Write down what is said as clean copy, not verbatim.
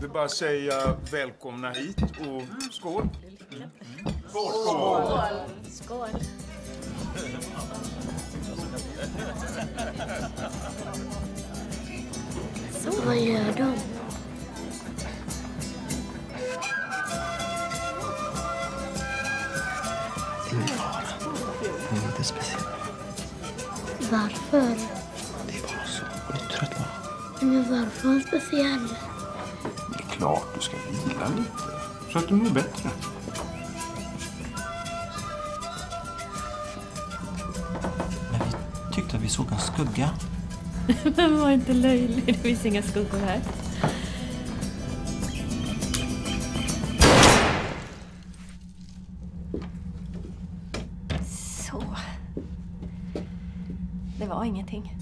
vill bara säga välkomna hit och skål. Skål! Skål! Skål! Så vad gör de? Ingen fara. Det är inte speciellt. Varför? Det är bara så. Jag är trött bara. Men varför är han speciell? Det är klart du ska vila lite. Så att du mår bättre. Men vi tyckte att vi såg en skugga. Men var inte löjlig. Det finns inga skuggor här. Så. Det var ingenting.